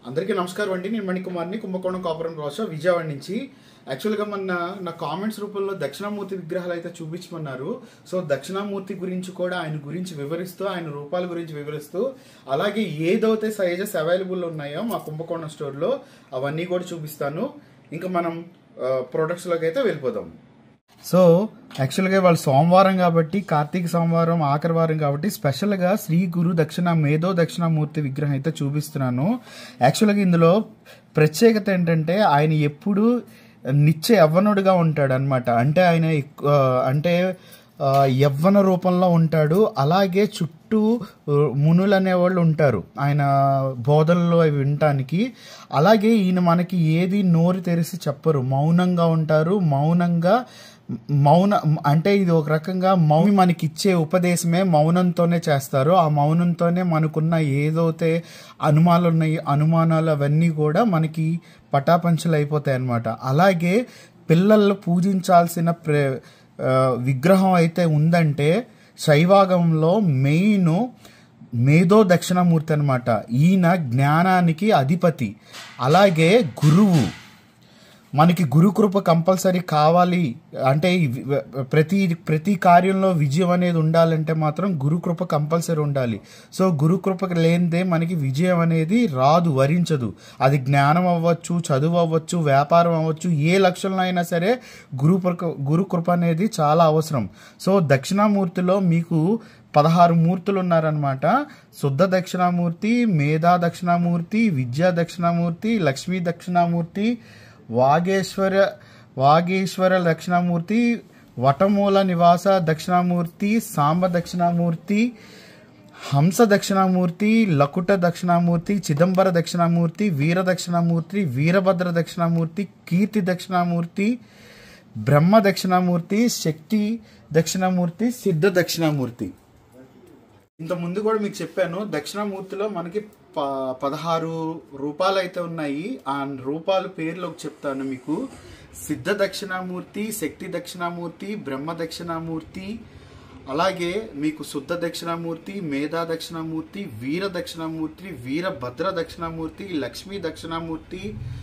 అందరికీ నమస్కారం అండి. నేను మణికుమార్ని, కుంభకోణం కాపురం రాష్ట్ర విజయవాడ నుంచి. యాక్చువల్గా నా కామెంట్స్ రూపంలో దక్షిణామూర్తి విగ్రహాలు అయితే చూపించమన్నారు. సో దక్షిణామూర్తి గురించి కూడా ఆయన గురించి వివరిస్తూ, ఆయన రూపాల గురించి వివరిస్తూ, అలాగే ఏదైతే సైజెస్ అవైలబుల్ ఉన్నాయో మా కుంభకోణం స్టోర్లో అవన్నీ కూడా చూపిస్తాను. ఇంకా మనం ప్రొడక్ట్స్లోకి అయితే వెళ్ళిపోదాం. సో యాక్చువల్గా వాళ్ళు సోమవారం కాబట్టి, కార్తీక సోమవారం ఆఖరి వారం కాబట్టి స్పెషల్గా శ్రీ గురు మేధో దక్షిణామూర్తి విగ్రహం అయితే చూపిస్తున్నాను. యాక్చువల్గా ఇందులో ప్రత్యేకత ఏంటంటే ఆయన ఎప్పుడు నిత్య యవ్వనుడిగా ఉంటాడు అనమాట. అంటే ఆయన యవ్వన రూపంలో ఉంటాడు. అలాగే చుట్టూ మునులు అనేవాళ్ళు ఉంటారు ఆయన బోధనలో అవి వినటానికి. అలాగే ఈయన మనకి ఏది నోరు తెరిచి చెప్పరు, మౌనంగా ఉంటారు. మౌన అంటే ఇది ఒక రకంగా మనకి ఇచ్చే ఉపదేశమే మౌనంతోనే చేస్తారు. ఆ మౌనంతోనే మనకున్న ఏదైతే అనుమానాలు అవన్నీ కూడా మనకి పటాపంచలు అయిపోతాయి అన్నమాట. అలాగే పిల్లలు పూజించాల్సిన విగ్రహం అయితే ఉందంటే శైవాగంలో మెయిన్ మేధో దక్షిణామూర్తి అనమాట. ఈయన జ్ఞానానికి అధిపతి. అలాగే గురువు. మనకి గురుకృప కంపల్సరీ కావాలి అంటే ప్రతి కార్యంలో విజయం అనేది ఉండాలంటే మాత్రం గురుకృప కంపల్సరీ ఉండాలి. సో గురుకృప లేనిదే మనకి విజయం అనేది రాదు, వరించదు. అది జ్ఞానం అవ్వచ్చు, చదువు అవ్వచ్చు, వ్యాపారం అవ్వచ్చు, ఏ లక్ష్యంలో అయినా సరే గురుకృప అనేది చాలా అవసరం. సో దక్షిణామూర్తిలో మీకు 16 మూర్తులు ఉన్నారనమాట. శుద్ధ దక్షిణామూర్తి, మేధా దక్షిణామూర్తి, విద్యా దక్షిణామూర్తి, లక్ష్మీ దక్షిణామూర్తి, వాగేశ్వర దక్షిణామూర్తి, వటమూల నివాస దక్షిణామూర్తి, సాంబ దక్షిణామూర్తి, హంస దక్షిణామూర్తి, లకుట దక్షిణామూర్తి, చిదంబర దక్షిణామూర్తి, వీర దక్షిణామూర్తి, వీరభద్ర దక్షిణామూర్తి, కీర్తి దక్షిణామూర్తి, బ్రహ్మ దక్షిణామూర్తి, శక్తి దక్షిణామూర్తి, సిద్ధ దక్షిణామూర్తి. ఇంత ముందు కూడా మీకు చెప్పాను, దక్షిణామూర్తిలో మనకి 16 రూపాలు అయితే ఉన్నాయి. ఆ రూపాల పేర్లు చెప్తాను మీకు. సిద్ధ దక్షిణామూర్తి, శక్తి దక్షిణామూర్తి, బ్రహ్మ దక్షిణామూర్తి, అలాగే మీకు శుద్ధ దక్షిణామూర్తి, మేధా దక్షిణామూర్తి, వీర దక్షిణామూర్తి, వీరభద్ర దక్షిణామూర్తి, లక్ష్మీ దక్షిణామూర్తి,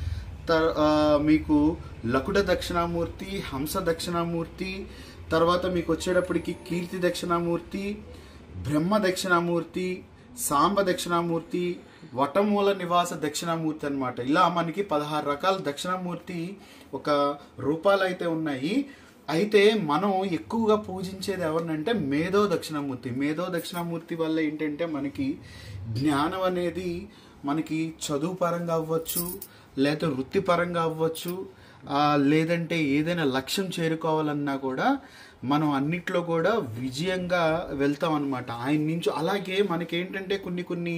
మీకు లకుట దక్షిణామూర్తి, హంస దక్షిణామూర్తి, తర్వాత మీకు వచ్చేటప్పటికి కీర్తి దక్షిణామూర్తి, బ్రహ్మ దక్షిణామూర్తి, సాంబ దక్షిణామూర్తి, వటమూల నివాస దక్షిణామూర్తి అనమాట. ఇలా మనకి 16 రకాల దక్షిణామూర్తి ఒక రూపాలు అయితే ఉన్నాయి. అయితే మనం ఎక్కువగా పూజించేది ఎవరినంటే మేధో దక్షిణామూర్తి. మేధో దక్షిణామూర్తి వల్ల ఏంటంటే మనకి జ్ఞానం అనేది మనకి చదువు పరంగా అవ్వచ్చు, లేదా వృత్తిపరంగా అవ్వచ్చు, లేదంటే ఏదైనా లక్ష్యం చేరుకోవాలన్నా కూడా మనం అన్నిట్లో కూడా విజయంగా వెళ్తాం అనమాట ఆయన నుంచి. అలాగే మనకేంటంటే కొన్ని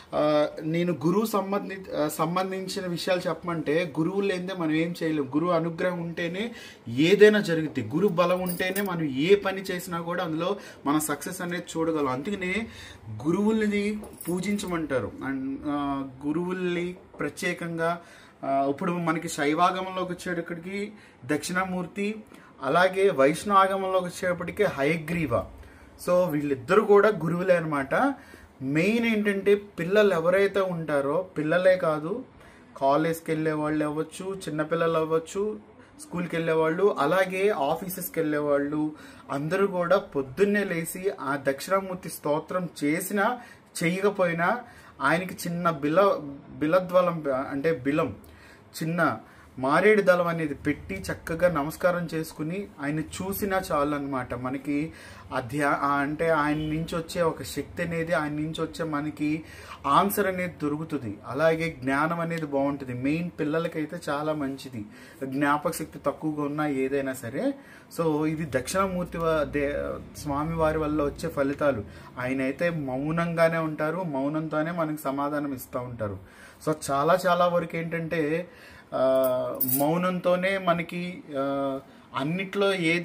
నేను గురువు సంబంధించిన విషయాలు చెప్పమంటే, గురువు లేనిదే మనం ఏం చేయలేం. గురువు అనుగ్రహం ఉంటేనే ఏదైనా జరుగుతుంది. గురు బలం ఉంటేనే మనం ఏ పని చేసినా కూడా అందులో మన సక్సెస్ అనేది చూడగలం. అందుకనే గురువుల్ని పూజించమంటారు. అండ్ గురువుల్ని ప్రత్యేకంగా ఇప్పుడు మనకి శైవాగమంలోకి వచ్చేటప్పటికి దక్షిణామూర్తి, అలాగే వైష్ణవాగమంలోకి వచ్చేటప్పటికి హయగ్రీవ. సో వీళ్ళిద్దరు కూడా గురువులే అనమాట. మెయిన్ ఏంటంటే పిల్లలు ఎవరైతే ఉంటారో, పిల్లలే కాదు, కాలేజ్కి వెళ్ళే వాళ్ళు అవ్వచ్చు, చిన్నపిల్లలు అవ్వచ్చు, స్కూల్కి వెళ్ళేవాళ్ళు, అలాగే ఆఫీసెస్కి వెళ్ళేవాళ్ళు, అందరూ కూడా పొద్దున్నే లేచి ఆ దక్షిణామూర్తి స్తోత్రం చేసినా చేయకపోయినా ఆయనకి చిన్న బిలద్వలం అంటే బిలం, చిన్న మారేడు దళం అనేది పెట్టి చక్కగా నమస్కారం చేసుకుని ఆయన చూసినా చాలు అనమాట. మనకి అంటే ఆయన నుంచి వచ్చే ఒక శక్తి అనేది, ఆయన నుంచి వచ్చే మనకి ఆన్సర్ అనేది దొరుకుతుంది. అలాగే జ్ఞానం అనేది బాగుంటుంది. మెయిన్ పిల్లలకైతే చాలా మంచిది, జ్ఞాపక శక్తి తక్కువగా ఉన్నా ఏదైనా సరే. సో ఇది దక్షిణామూర్తి స్వామి వారి వల్ల వచ్చే ఫలితాలు. ఆయన అయితే మౌనంగానే ఉంటారు, మౌనంతోనే మనకి సమాధానం ఇస్తూ ఉంటారు. సో చాలా వరకు ఏంటంటే మౌనంతోనే మనకి అన్నిట్లో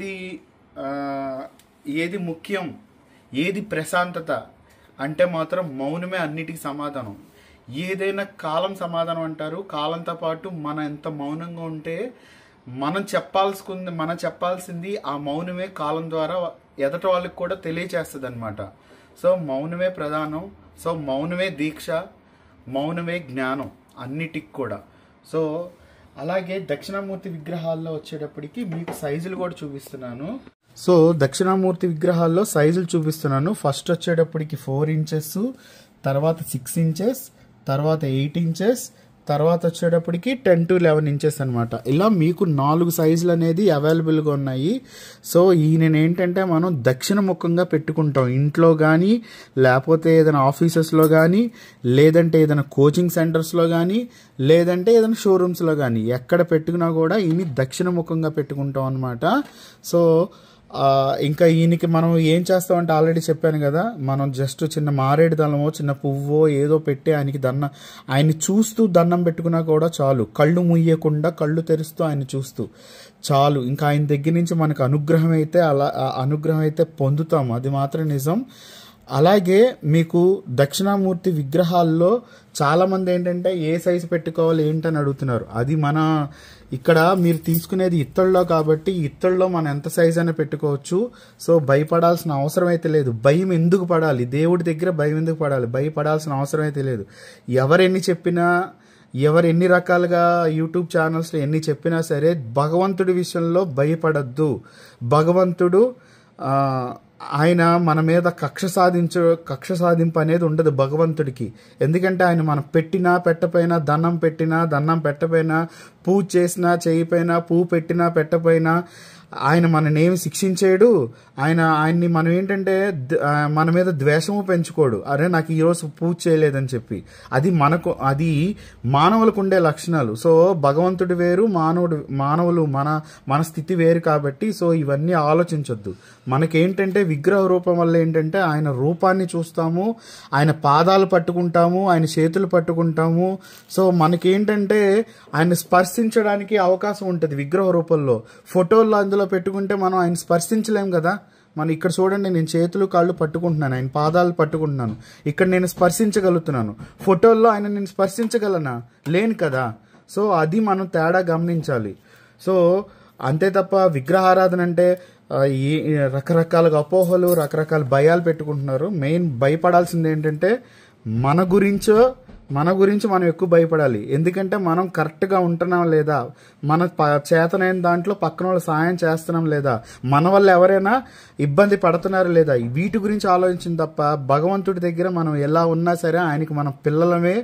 ఏది ముఖ్యం, ఏది ప్రశాంతత అంటే మాత్రం మౌనమే అన్నిటికీ సమాధానం. ఏదైనా కాలం సమాధానం అంటారు. కాలంతో పాటు మనం ఎంత మౌనంగా ఉంటే మనం చెప్పాల్సింది ఆ మౌనమే కాలం ద్వారా ఎదటి వాళ్ళకి కూడా తెలియచేస్తుంది అనమాట. సో మౌనమే ప్రధానం. సో మౌనమే దీక్ష, మౌనమే జ్ఞానం. అన్నిటికి కూడా. సో అలాగే దక్షిణామూర్తి విగ్రహాల్లో వచ్చేటప్పటికి మీకు సైజులు కూడా చూపిస్తున్నాను. సో దక్షిణామూర్తి విగ్రహాల్లో సైజులు చూపిస్తున్నాను. ఫస్ట్ వచ్చేటప్పటికి 4 ఇంచెస్, తర్వాత 6 ఇంచెస్, తర్వాత 8 ఇంచెస్, తర్వాత వచ్చేటప్పటికి 10 to 11 ఇంచెస్ అనమాట. ఇలా మీకు 4 సైజులు అనేది అవైలబుల్గా ఉన్నాయి. సో ఈయన ఏంటంటే మనం దక్షిణముఖంగా పెట్టుకుంటాం ఇంట్లో కానీ, లేకపోతే ఏదైనా ఆఫీసెస్లో కానీ, లేదంటే ఏదైనా కోచింగ్ సెంటర్స్లో కానీ, లేదంటే ఏదైనా షోరూమ్స్లో కానీ ఎక్కడ పెట్టుకున్నా కూడా ఈయన దక్షిణముఖంగా పెట్టుకుంటాం అనమాట. సో ఇంకా ఈయనకి మనం ఏం చేస్తామంటే ఆల్రెడీ చెప్పాను కదా, మనం జస్ట్ చిన్న మారేడు దళమో చిన్న పువ్వో ఏదో పెట్టి ఆయన్ని చూస్తూ దండం పెట్టుకున్నా కూడా చాలు. కళ్ళు ముయ్యకుండా కళ్ళు తెరుస్తూ ఆయన చూస్తూ చాలు. ఇంకా ఆయన దగ్గర నుంచి మనకు అనుగ్రహం అయితే పొందుతాం, అది మాత్రం నిజం. అలాగే మీకు దక్షిణామూర్తి విగ్రహాల్లో చాలామంది ఏంటంటే ఏ సైజు పెట్టుకోవాలి ఏంటని అడుగుతున్నారు. అది మన ఇక్కడ మీరు తీసుకునేది ఇత్తడిలో కాబట్టి ఇత్తడిలో మనం ఎంత సైజ్ అయినా పెట్టుకోవచ్చు. సో భయపడాల్సిన అవసరం అయితే లేదు. భయం ఎందుకు పడాలి? దేవుడి దగ్గర భయం ఎందుకు పడాలి? భయపడాల్సిన అవసరం అయితే లేదు. ఎవరెన్ని చెప్పినా, ఎవరు ఎన్ని రకాలుగా యూట్యూబ్ ఛానల్స్లో ఎన్ని చెప్పినా సరే భగవంతుడి విషయంలో భయపడద్దు. భగవంతుడు ఆయన మన మీద కక్ష సాధింపు అనేది ఉండదు భగవంతుడికి. ఎందుకంటే ఆయన మనం పెట్టినా పెట్టపోయినా, దండం పెట్టినా దండం పెట్టపోయినా, పూజ చేసినా చేయపోయినా, పువ్వు పెట్టినా పెట్టపోయినా ఆయన మననేమి శిక్షించేడు. ఆయన్ని మనం ఏంటంటే మన మీద ద్వేషము పెంచుకోడు. అరే నాకు ఈరోజు పూజ చేయలేదని చెప్పి. అది మానవులకు ఉండే లక్షణాలు. సో భగవంతుడు వేరు, మానవులు మన స్థితి వేరు కాబట్టి సో ఇవన్నీ ఆలోచించొద్దు. మనకేంటంటే విగ్రహ రూపం వల్ల ఏంటంటే ఆయన రూపాన్ని చూస్తాము, ఆయన పాదాలు పట్టుకుంటాము, ఆయన చేతులు పట్టుకుంటాము. సో మనకేంటంటే ఆయన స్పర్శించడానికి అవకాశం ఉంటుంది విగ్రహ రూపంలో. ఫోటోల్లో అందులో పెట్టుకుంటే మనం ఆయన స్పర్శించలేం కదా. మనం ఇక్కడ చూడండి, నేను చేతులు కాళ్ళు పట్టుకుంటున్నాను, ఆయన పాదాలు పట్టుకుంటున్నాను, ఇక్కడ నేను స్పర్శించగలుగుతున్నాను. ఫోటోల్లో ఆయన నేను స్పర్శించగలనా? లేను కదా. సో అది మనం తేడా గమనించాలి. సో అంతే తప్ప విగ్రహారాధన అంటే రకరకాలుగా అపోహలు, రకరకాల భయాలు పెట్టుకుంటున్నారు. మెయిన్ భయపడాల్సింది ఏంటంటే మన గురించి మనం ఎక్కువ భయపడాలి. ఎందుకంటే మనం కరెక్ట్గా ఉంటున్నాం లేదా, మన చేతనైన దాంట్లో పక్కన వాళ్ళు సాయం చేస్తున్నాం లేదా, మన వల్ల ఎవరైనా ఇబ్బంది పడుతున్నారు లేదా, వీటి గురించి ఆలోచించిన తప్ప భగవంతుడి దగ్గర మనం ఎలా ఉన్నా సరే ఆయనకి మనం పిల్లలమే,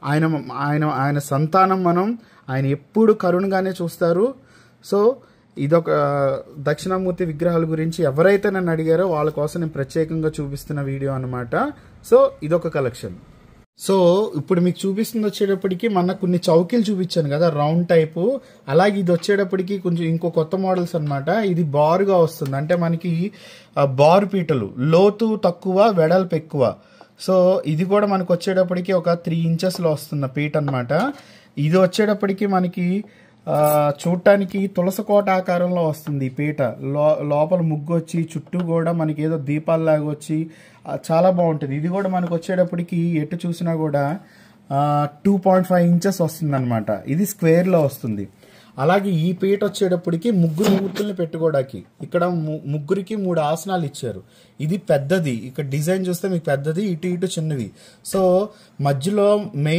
ఆయన సంతానం మనం. ఆయన ఎప్పుడు కరుణగానే చూస్తారు. సో ఇదొక దక్షిణామూర్తి విగ్రహాల గురించి ఎవరైతే నన్ను అడిగారో వాళ్ళ కోసం నేను ప్రత్యేకంగా చూపిస్తున్న వీడియో అనమాట. సో ఇదొక కలెక్షన్. సో ఇప్పుడు మీకు చూపిస్తుంది వచ్చేటప్పటికి కొన్ని చౌకీలు చూపించాను కదా రౌండ్ టైపు. అలాగే ఇది వచ్చేటప్పటికి కొంచెం ఇంకో కొత్త మోడల్స్ అనమాట. ఇది బారుగా వస్తుంది, అంటే మనకి బారు పీటలు, లోతు తక్కువ వెడల్పు ఎక్కువ. సో ఇది కూడా మనకు వచ్చేటప్పటికి ఒక 3 ఇంచెస్లో వస్తుంది పీట అనమాట. ఇది వచ్చేటప్పటికి మనకి చూడటానికి తులసకోట ఆకారంలో వస్తుంది ఈ పీట. లోపల ముగ్గు వచ్చి చుట్టూ కూడా మనకి ఏదో దీపాల్లాగా వచ్చి చాలా బాగుంటుంది. ఇది కూడా మనకు వచ్చేటప్పటికి ఎటు చూసినా కూడా 2.5 ఇంచెస్ వస్తుంది అనమాట. ఇది స్క్వేర్లో వస్తుంది. అలాగే ఈ పీట వచ్చేటప్పటికి ముగ్గురు మూర్తుల్ని పెట్టుకోవడానికి ఇక్కడ ముగ్గురికి 3 ఆసనాలు ఇచ్చారు. ఇది పెద్దది, ఇక్కడ డిజైన్ చూస్తే మీకు పెద్దది, ఇటు చిన్నవి. సో మధ్యలో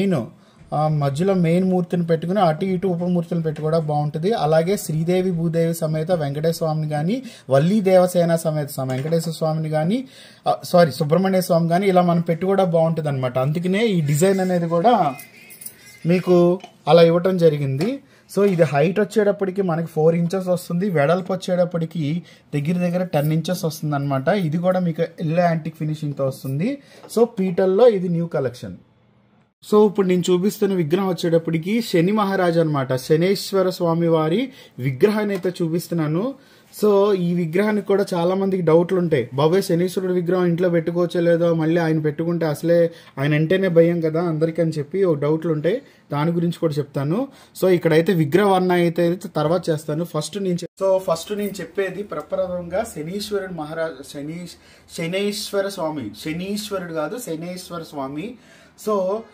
మెయిన్ మూర్తిని పెట్టుకుని అటు ఇటు ఉపమూర్తులను పెట్టుకోవడం బాగుంటుంది. అలాగే శ్రీదేవి భూదేవి సమేత వెంకటేశ్వర స్వామిని కానీ, వల్లీ దేవసేన సమేత వెంకటేశ్వర స్వామిని కానీ, సుబ్రహ్మణ్య స్వామి కానీ ఇలా మనం పెట్టుకోవడం బాగుంటుంది అనమాట. అందుకనే ఈ డిజైన్ అనేది కూడా మీకు అలా ఇవ్వటం జరిగింది. సో ఇది హైట్ వచ్చేటప్పటికి మనకి 4 ఇంచెస్ వస్తుంది, వెడల్పు వచ్చేటప్పటికి దగ్గర 10 ఇంచెస్ వస్తుంది అనమాట. ఇది కూడా మీకు ఎల్లో యాంటిక్ ఫినిషింగ్తో వస్తుంది. సో పీటల్లో ఇది న్యూ కలెక్షన్. సో ఇప్పుడు నేను చూపిస్తున్న విగ్రహం వచ్చేటప్పటికి శని మహారాజ్ అనమాట. శనేశ్వర స్వామి వారి విగ్రహాన్ని అయితే చూపిస్తున్నాను. సో ఈ విగ్రహానికి కూడా చాలా మందికి డౌట్లు ఉంటాయి. బాబాయ్ శనీశ్వరుడు విగ్రహం ఇంట్లో పెట్టుకోవచ్చో లేదో, మళ్ళీ ఆయన పెట్టుకుంటే అసలే ఆయన అంటేనే భయం కదా అందరికీ అని చెప్పి డౌట్లు ఉంటాయి. దాని గురించి కూడా చెప్తాను. సో ఇక్కడైతే విగ్రహ వర్ణ అయితే తర్వాత చేస్తాను. ఫస్ట్ నేను చెప్పేది ప్రప్రథమంగా శనీశ్వరుడు మహారాజ్ శనేశ్వర స్వామి, శనీశ్వరుడు కాదు శనేశ్వర స్వామి. సో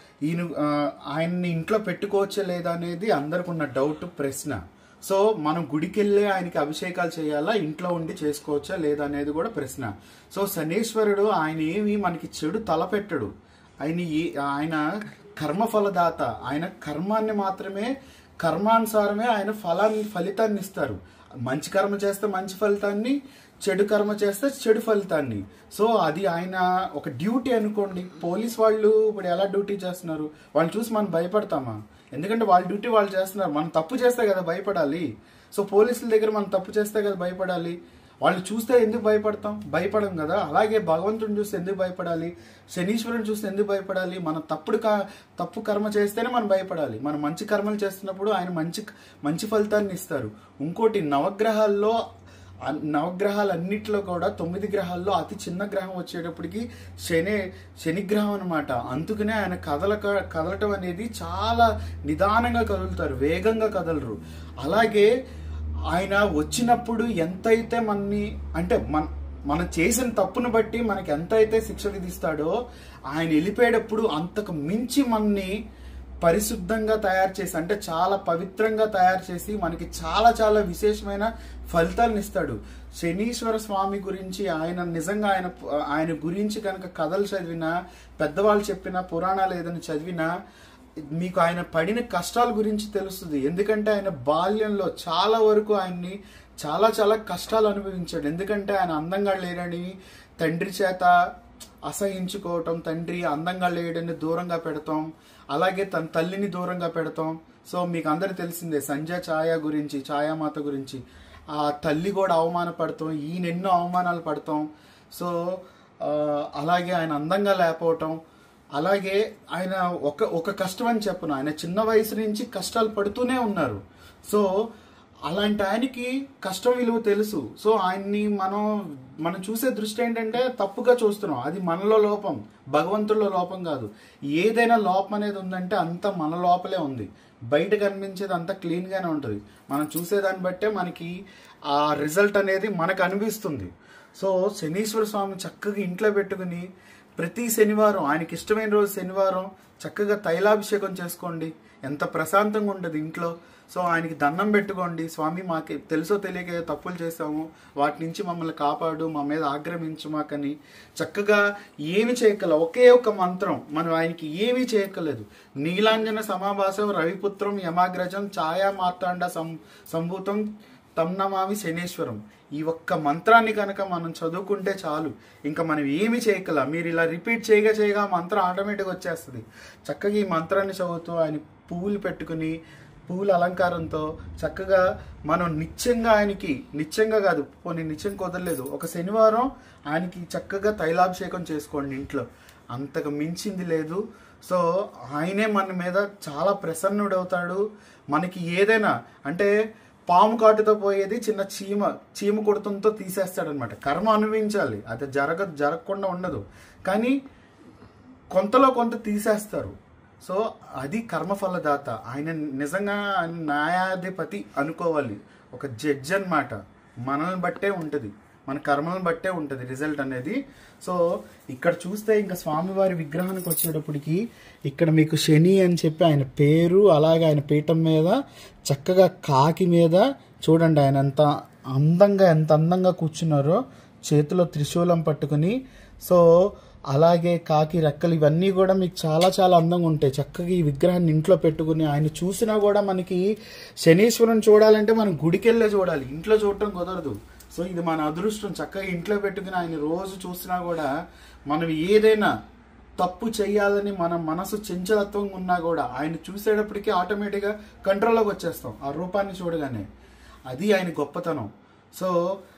ఆయన్ని ఇంట్లో పెట్టుకోవచ్చా లేదా అనేది అందరికి ఉన్న డౌట్, ప్రశ్న. సో మనం గుడికి వెళ్ళి ఆయనకి అభిషేకాలు చేయాలా, ఇంట్లో ఉండి చేసుకోవచ్చా లేదా అనేది కూడా ప్రశ్న. సో శనేశ్వరుడు ఆయన ఏమి మనకి చెడు తలపెట్టడు. ఆయన కర్మఫలదాత. ఆయన కర్మాన్ని మాత్రమే, కర్మానుసారమే ఆయన ఫలితాన్ని ఇస్తారు. మంచి కర్మ చేస్తే మంచి ఫలితాన్ని, చెడు కర్మ చేస్తే చెడు ఫలితాన్ని. సో అది ఆయన ఒక డ్యూటీ అనుకోండి. పోలీస్ వాళ్ళు ఇప్పుడు ఎలా డ్యూటీ చేస్తున్నారు, వాళ్ళు చూసి మనం భయపడతామా? ఎందుకంటే వాళ్ళ డ్యూటీ వాళ్ళు చేస్తున్నారు. మనం తప్పు చేస్తే కదా భయపడాలి. సో పోలీసుల దగ్గర మనం తప్పు చేస్తే కదా భయపడాలి. వాళ్ళు చూస్తే ఎందుకు భయపడం కదా. అలాగే భగవంతుడిని చూస్తే ఎందుకు భయపడాలి, శనీశ్వరుని చూస్తే ఎందుకు భయపడాలి? మనం తప్పు కర్మ చేస్తేనే మనం భయపడాలి. మనం మంచి కర్మలు చేస్తున్నప్పుడు ఆయన మంచి ఫలితాన్ని ఇస్తారు. ఇంకోటి, నవగ్రహాలన్నిట్లో కూడా 9 గ్రహాల్లో అతి చిన్న గ్రహం వచ్చేటప్పటికి శనిగ్రహం అనమాట. అందుకనే ఆయన కదలటం అనేది చాలా నిదానంగా కదులుతారు, వేగంగా కదలరు. అలాగే ఆయన వచ్చినప్పుడు ఎంతైతే మనం చేసిన తప్పును బట్టి మనకి ఎంతైతే శిక్ష విధిస్తాడో, ఆయన వెళ్ళిపోయేటప్పుడు అంతకు మించి మనని పరిశుద్ధంగా తయారు చేసి, అంటే చాలా పవిత్రంగా తయారు చేసి మనకి చాలా చాలా విశేషమైన ఫలితాలను ఇస్తాడు. శనీశ్వర స్వామి గురించి నిజంగా ఆయన గురించి కనుక కథలు చదివినా, పెద్దవాళ్ళు చెప్పిన పురాణాలు ఏదైనా చదివినా మీకు ఆయన పడిన కష్టాల గురించి తెలుస్తుంది. ఎందుకంటే ఆయన బాల్యంలో చాలా వరకు ఆయన్ని చాలా చాలా కష్టాలు అనుభవించాడు. ఎందుకంటే ఆయన అందంగా లేడని తండ్రి చేత అసహించుకోవటం, తండ్రి అందంగా లేడని దూరంగా పెడతాం, అలాగే తన తల్లిని దూరంగా పెడతాం. సో మీకు అందరికి తెలిసిందే ఛాయామాత గురించి. ఆ తల్లి కూడా అవమానపడతాం, ఈయన ఎన్నో అవమానాలు పడతాం. సో అలాగే ఆయన అందంగా లేకపోవటం, అలాగే ఆయన ఒక కష్టం అని చెప్పను, ఆయన చిన్న వయసు నుంచి కష్టాలు పడుతూనే ఉన్నారు. సో అలాంటి ఆయనకి కష్టం విలువ తెలుసు. సో ఆయన్ని మనం చూసే దృష్టి ఏంటంటే తప్పుగా చూస్తున్నాం. అది మనలో లోపం, భగవంతుల్లో లోపం కాదు. ఏదైనా లోపం అనేది ఉందంటే అంత మన లోపలే ఉంది. బయట కనిపించేది అంత క్లీన్గానే ఉంటుంది. మనం చూసేదాన్ని బట్టే మనకి ఆ రిజల్ట్ అనేది మనకు అనిపిస్తుంది. సో శనీశ్వర స్వామి చక్కగా ఇంట్లో పెట్టుకుని ప్రతి శనివారం, ఆయనకి ఇష్టమైన రోజు శనివారం, చక్కగా తైలాభిషేకం చేసుకోండి. ఎంత ప్రశాంతంగా ఉంటుంది ఇంట్లో. సో ఆయనకి దండం పెట్టుకోండి, స్వామి మాకు తెలుసో తెలియక తప్పులు చేసాము, వాటి నుంచి మమ్మల్ని కాపాడు, మా మీద ఆగ్రహించు మాకని. చక్కగా ఏమి చేయక్కల, ఒకే ఒక మంత్రం, మనం ఆయనకి ఏమీ చేయక్కలేదు. నీలాంజన సమాభాసం రవిపుత్రం యమాగ్రజం ఛాయా మార్తాండ సంభూతం తమ్నమామి శనేశ్వరం. ఈ ఒక్క మంత్రాన్ని కనుక మనం చదువుకుంటే చాలు, ఇంకా మనం ఏమి చేయక్కల. మీరు ఇలా రిపీట్ చేయగా మంత్రం ఆటోమేటిక్గా వచ్చేస్తుంది. చక్కగా ఈ మంత్రాన్ని చదువుతూ ఆయన పువ్వులు పెట్టుకుని, పువ్వుల అలంకారంతో చక్కగా మనం నిత్యంగా కాదు, పోనీ నిత్యం కుదరలేదు, ఒక శనివారం ఆయనకి చక్కగా తైలాభిషేకం చేసుకోండి ఇంట్లో. అంతకు మించింది లేదు. సో ఆయనే మన మీద చాలా ప్రసన్నుడవుతాడు. మనకి ఏదైనా అంటే పాము కాటుతో పోయేది చిన్న చీమ కొడుతుంతో తీసేస్తాడనమాట. కర్మ అనుభవించాలి, అది జరగకుండా ఉండదు, కానీ కొంతలో కొంత తీసేస్తారు. సో అది కర్మఫలదాత. ఆయన నిజంగా న్యాయాధిపతి అనుకోవాలి, ఒక జడ్జ్ అన్నమాట. మనల్ని బట్టే ఉంటుంది, మన కర్మలను బట్టే ఉంటుంది రిజల్ట్ అనేది. సో ఇక్కడ చూస్తే ఇంకా స్వామివారి విగ్రహానికి వచ్చేటప్పటికి ఇక్కడ మీకు శని అని చెప్పి ఆయన పేరు, అలాగే ఆయన పీఠం మీద చక్కగా కాకి మీద చూడండి ఆయన ఎంత అందంగా కూర్చున్నారో, చేతిలో త్రిశూలం పట్టుకుని. సో అలాగే కాకి రెక్కలు, ఇవన్నీ కూడా మీకు చాలా చాలా అందంగా ఉంటాయి. చక్కగా ఈ విగ్రహాన్ని ఇంట్లో పెట్టుకుని ఆయన చూసినా కూడా మనకి శనీశ్వరుని చూడాలంటే మనం గుడికెళ్ళే చూడాలి, ఇంట్లో చూడటం కుదరదు. సో ఇది మన అదృష్టం. చక్కగా ఇంట్లో పెట్టుకుని ఆయన రోజు చూసినా కూడా మనం ఏదైనా తప్పు చేయాలని మన మనసు చంచలత్వంగా ఉన్నా కూడా ఆయన చూసేటప్పటికీ ఆటోమేటిక్గా కంట్రోల్లోకి వచ్చేస్తాం ఆ రూపాన్ని చూడగానే. అది ఆయన గొప్పతనం. సో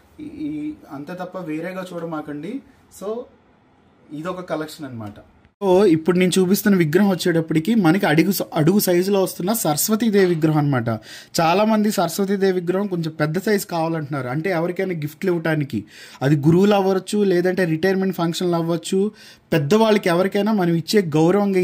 అంతే తప్ప వేరేగా చూడమాకండి. సో ఇదొక కలెక్షన్ అనమాట. సో ఇప్పుడు నేను చూపిస్తున్న విగ్రహం వచ్చేటప్పటికి మనకి అడుగు సైజులో వస్తున్న సరస్వతీదేవి విగ్రహం అనమాట. చాలామంది సరస్వతీదేవి విగ్రహం కొంచెం పెద్ద సైజు కావాలంటున్నారు. అంటే ఎవరికైనా గిఫ్ట్లు ఇవ్వడానికి, అది గురువులు అవ్వచ్చు, లేదంటే రిటైర్మెంట్ ఫంక్షన్లు అవ్వచ్చు, పెద్దవాళ్ళకి ఎవరికైనా మనం గౌరవంగా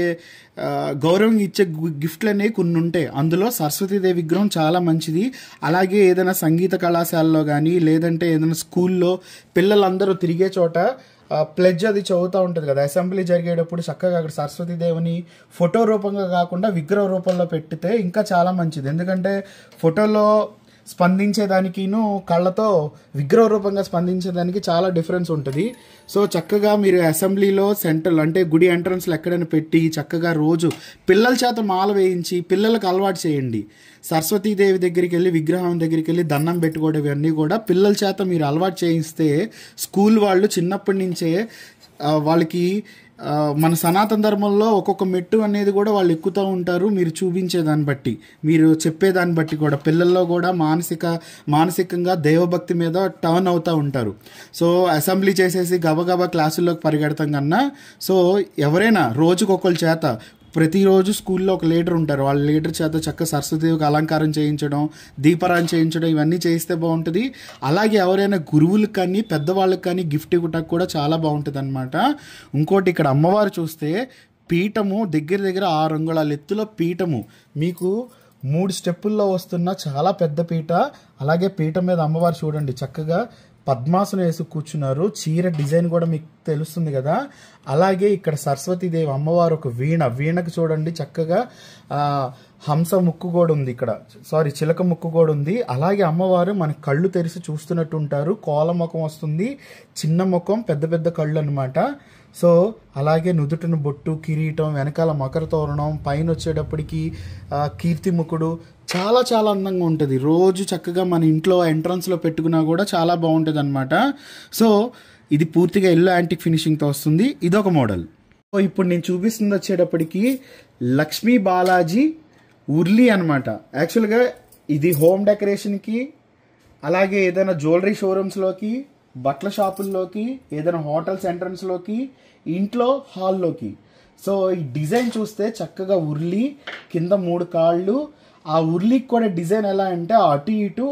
ఇచ్చే గిఫ్ట్లు అనేవి కొన్ని ఉంటాయి. అందులో సరస్వతీదేవి విగ్రహం చాలా మంచిది. అలాగే ఏదైనా సంగీత కళాశాలలో కానీ, లేదంటే ఏదైనా స్కూల్లో పిల్లలందరూ తిరిగే చోట ప్లెడ్జ్ అది చదువుతూ ఉంటుంది కదా, అసెంబ్లీ జరిగేటప్పుడు చక్కగా అక్కడ సరస్వతీదేవిని ఫోటో రూపంగా కాకుండా విగ్రహ రూపంలో పెట్టితే ఇంకా చాలా మంచిది. ఎందుకంటే ఫోటోలో స్పందించేదానికిను కళ్ళతో విగ్రహ రూపంగా స్పందించేదానికి చాలా డిఫరెన్స్ ఉంటుంది. సో చక్కగా మీరు అసెంబ్లీలో సెంట్రల్ అంటే గుడి ఎంట్రన్స్లో ఎక్కడైనా పెట్టి చక్కగా రోజు పిల్లల చేత మాల వేయించి పిల్లలకు అలవాటు చేయండి. సరస్వతీదేవి దగ్గరికి వెళ్ళి విగ్రహం దగ్గరికి వెళ్ళి దండం పెట్టుకోవడం ఇవన్నీ కూడా పిల్లల చేత మీరు అలవాటు చేయిస్తే స్కూల్ వాళ్ళు చిన్నప్పటి నుంచే వాళ్ళకి మన సనాతన ధర్మంలో ఒక్కొక్క మెట్టు అనేది కూడా వాళ్ళు ఎక్కుతూ ఉంటారు. మీరు చూపించేదాన్ని బట్టి, మీరు చెప్పేదాన్ని బట్టి కూడా పిల్లల్లో కూడా మానసికంగా దైవభక్తి మీద టర్న్ అవుతూ ఉంటారు. సో అసెంబ్లీ చేసేసి గబగబా క్లాసుల్లోకి పరిగెడతాం కన్నా, సో ఎవరైనా రోజుకొకరి చేత ప్రతిరోజు స్కూల్లో ఒక లీడర్ ఉంటారు, వాళ్ళ లీడర్ చేత చక్క సరస్వతిదేవికి అలంకారం చేయించడం, దీపారాయణ చేయించడం ఇవన్నీ చేయిస్తే బాగుంటుంది. అలాగే ఎవరైనా గురువులకు కానీ పెద్దవాళ్ళకి కానీ గిఫ్ట్ ఇవ్వటానికి కూడా చాలా బాగుంటుంది అనమాట. ఇంకోటి ఇక్కడ అమ్మవారు చూస్తే పీఠము దగ్గర 6 అంగుళాల ఎత్తులో పీఠము, మీకు 3 స్టెప్పుల్లో వస్తున్న చాలా పెద్ద పీట. అలాగే పీఠం మీద అమ్మవారు చూడండి చక్కగా పద్మాసనం వేసి కూర్చున్నారు. చీర డిజైన్ కూడా మీకు తెలుస్తుంది కదా. అలాగే ఇక్కడ సరస్వతీదేవి అమ్మవారు ఒక వీణకు చూడండి చక్కగా హంస ముక్కు కూడా ఉంది, ఇక్కడ చిలక ముక్కు కూడా ఉంది. అలాగే అమ్మవారు మన కళ్ళు తెరిచి చూస్తున్నట్టు ఉంటారు. కోల ముఖం వస్తుంది, చిన్న ముఖం, పెద్ద కళ్ళు అనమాట. సో అలాగే నుదుటిన బొట్టు, కిరీటం, వెనకాల మకర తోరణం, పైన వచ్చేటప్పటికి కీర్తిముఖుడు చాలా చాలా అందంగా ఉంటుంది. రోజు చక్కగా మన ఇంట్లో ఎంట్రన్స్లో పెట్టుకున్నా కూడా చాలా బాగుంటుంది అనమాట. సో ఇది పూర్తిగా ఎల్లో యాంటిక్ ఫినిషింగ్తో వస్తుంది. ఇదొక మోడల్. సో ఇప్పుడు నేను చూపిస్తుంది వచ్చేటప్పటికి లక్ష్మీ బాలాజీ ఉర్లీ అనమాట. యాక్చువల్గా ఇది హోమ్ డెకరేషన్కి, అలాగే ఏదైనా జ్యువెలరీ షోరూమ్స్లోకి, బట్టల షాపుల్లోకి, ఏదైనా హోటల్స్ ఎంట్రన్స్లోకి, ఇంట్లో హాల్లోకి. సో ఈ డిజైన్ చూస్తే చక్కగా ఉర్లీ, కింద 3 కాళ్ళు. ఆ ఉర్లీకి కూడా డిజైన్ ఎలా అంటే అటు ఇటు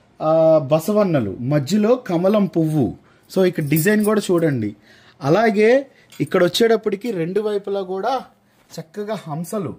బసవన్నలు, మధ్యలో కమలం పువ్వు. సో ఇక్కడ డిజైన్ కూడా చూడండి. అలాగే ఇక్కడ వచ్చేటప్పటికి 2 వైపులా కూడా చక్కగా హంసలు.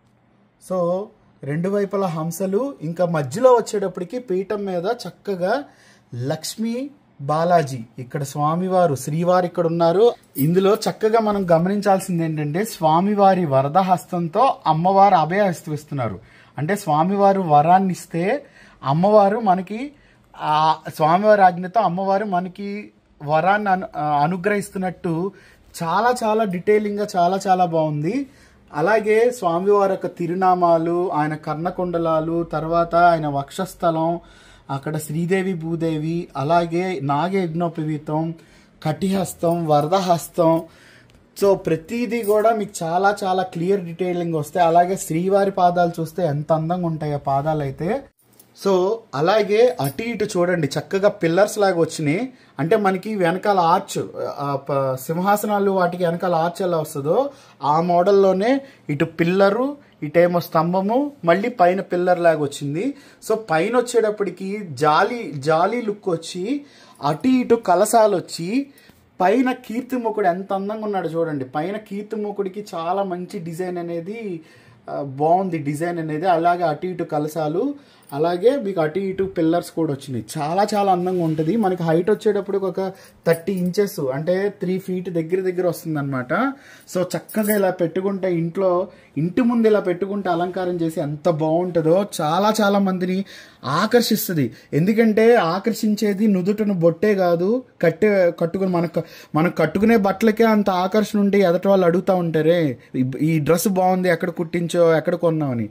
సో 2 వైపులా హంసలు, ఇంకా మధ్యలో వచ్చేటప్పటికి పీఠం మీద చక్కగా లక్ష్మీ బాలాజీ, ఇక్కడ స్వామివారు శ్రీవారు ఇక్కడ ఉన్నారు. ఇందులో చక్కగా మనం గమనించాల్సింది ఏంటంటే స్వామివారి వరద హస్తంతో అమ్మవారు అభయహస్తం ఇస్తున్నారు. అంటే స్వామివారు వరాన్ని ఇస్తే అమ్మవారు మనకి స్వామివారి ఆజ్ఞతో అమ్మవారు మనకి వరాన్ని అనుగ్రహిస్తున్నట్టు చాలా చాలా డీటెయిలింగ్గా చాలా చాలా బాగుంది. అలాగే స్వామివారి యొక్క తిరునామాలు, ఆయన కర్ణకుండలాలు, తర్వాత ఆయన వక్షస్థలం, అక్కడ శ్రీదేవి భూదేవి, అలాగే నాగయజ్ఞోపవీతం, కటిహస్తం, వరదహస్తం. సో ప్రతిదీ కూడా మీకు చాలా చాలా క్లియర్ డీటెయిలింగ్ వస్తాయి. అలాగే శ్రీవారి పాదాలు చూస్తే ఎంత అందంగా ఉంటాయి ఆ పాదాలు అయితే. సో అలాగే అటు ఇటు చూడండి చక్కగా పిల్లర్స్ లాగా వచ్చినాయి. అంటే మనకి వెనకాల ఆర్చ్, సింహాసనాలు వాటికి వెనకాల ఆర్చ్ ఎలా వస్తుందో ఆ మోడల్లోనే ఇటు పిల్లరు, ఇటేమో స్తంభము, మళ్ళీ పైన పిల్లర్ లాగా వచ్చింది. సో పైన వచ్చేటప్పటికి జాలీ లుక్ వచ్చి, అటు ఇటు కలసాలు వచ్చి, పైన కీర్తిముఖుడు ఎంత అందంగా ఉన్నాడు చూడండి. పైన కీర్తిముఖుడికి చాలా మంచి డిజైన్ అనేది బాగుంది డిజైన్ అనేది. అలాగే అటు ఇటు కలసాలు, అలాగే మీకు అటు ఇటు పిల్లర్స్ కూడా వచ్చినాయి. చాలా చాలా అందంగా ఉంటుంది. మనకి హైట్ వచ్చేటప్పుడు ఒక 30 ఇంచెస్ అంటే 3 feet దగ్గర వస్తుంది అనమాట. సో చక్కగా ఇలా పెట్టుకుంటే ఇంటి ముందు ఇలా పెట్టుకుంటే అలంకారం చేసి ఎంత బాగుంటుందో చాలా చాలా మందిని ఆకర్షిస్తుంది. ఎందుకంటే ఆకర్షించేది నుదుటను బొట్టే కాదు, కట్టుకుని మనం కట్టుకునే బట్టలకే అంత ఆకర్షణ ఉండి ఎదటి వాళ్ళు అడుగుతూ ఉంటారే ఈ డ్రెస్ బాగుంది, ఎక్కడ కుట్టించో, ఎక్కడ కొన్నామని.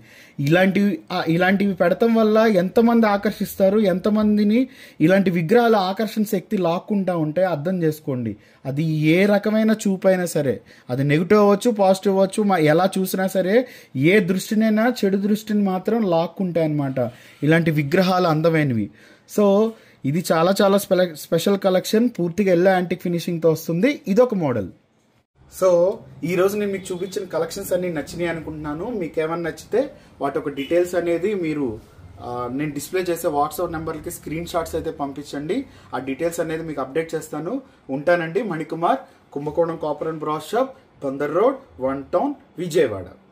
ఇలాంటివి పెడతాం వల్ల ఎంతమంది ఆకర్షిస్తారు, ఎంతమందిని ఇలాంటి విగ్రహాల ఆకర్షణ శక్తి లాక్కుంటా ఉంటే అర్థం చేసుకోండి. అది ఏ రకమైన చూపైనా సరే, అది నెగిటివ్ అవ్వచ్చు, పాజిటివ్ అవ్వచ్చు, ఎలా చూసినా సరే ఏ దృష్టినైనా చెడు దృష్టిని మాత్రం లాక్కుంటాయి అన్నమాట ఇలాంటి విగ్రహాలు అందమైనవి. సో ఇది చాలా చాలా స్పెషల్ కలెక్షన్, పూర్తిగా ఎల్లో యాంటిక్ ఫినిషింగ్తో వస్తుంది. ఇదొక మోడల్. సో ఈ రోజు నేను మీకు చూపించిన కలెక్షన్స్ అన్ని నచ్చినాయి అనుకుంటున్నాను. మీకు ఏమైనా నచ్చితే వాటి ఒక డీటెయిల్స్ అనేది మీరు నేను డిస్ప్లే చేసే వాట్సాప్ నెంబర్కి స్క్రీన్ షాట్స్ అయితే పంపించండి. ఆ డీటెయిల్స్ అనేది మీకు అప్డేట్ చేస్తాను. ఉంటానండి. Manikumar, Kumbakonam copper and brass shop, Bandar road, 1 Town, Vijayawada.